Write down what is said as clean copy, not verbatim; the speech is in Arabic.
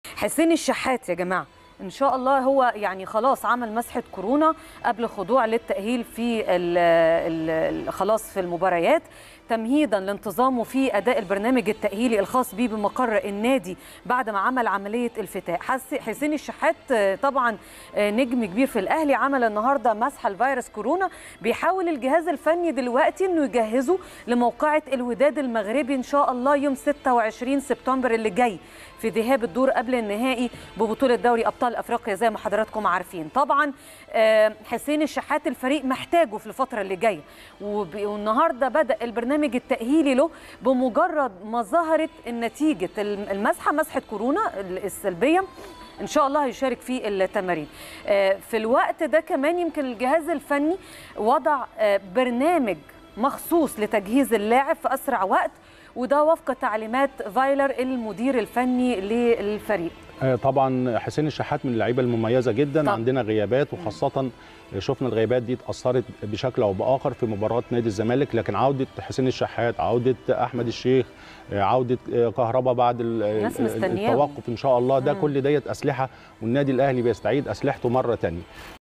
حسين الشحات يا جماعه ان شاء الله هو يعني خلاص عمل مسحه كورونا قبل خضوع للتاهيل في خلاص في المباريات، تمهيدا لانتظامه في اداء البرنامج التاهيلي الخاص به بمقر النادي بعد ما عمل عمليه الفتاء. حسين الشحات طبعا نجم كبير في الاهلي، عمل النهارده مسحه لفيروس كورونا، بيحاول الجهاز الفني دلوقتي انه يجهزه لموقعه الوداد المغربي ان شاء الله يوم 26 سبتمبر اللي جاي في ذهاب الدور قبل النهائي ببطوله دوري ابطال افريقيا زي ما حضراتكم عارفين. طبعا حسين الشحات الفريق محتاجه في الفتره اللي جايه، والنهارده بدا البرنامج التاهيلي له بمجرد ما ظهرت النتيجه المسحه، مسحه كورونا السلبيه، ان شاء الله هيشارك في التمارين. في الوقت ده كمان يمكن الجهاز الفني وضع برنامج مخصوص لتجهيز اللاعب في اسرع وقت، وده وفق تعليمات فايلر المدير الفني للفريق. طبعا حسين الشحات من اللعيبه المميزه جدا. طبعا عندنا غيابات، وخاصه شفنا الغيابات دي اتاثرت بشكل او باخر في مباراه نادي الزمالك، لكن عوده حسين الشحات، عوده احمد الشيخ، عوده كهربا بعد التوقف ان شاء الله، ده كل ديت اسلحه، والنادي الاهلي بيستعيد اسلحته مره ثانيه.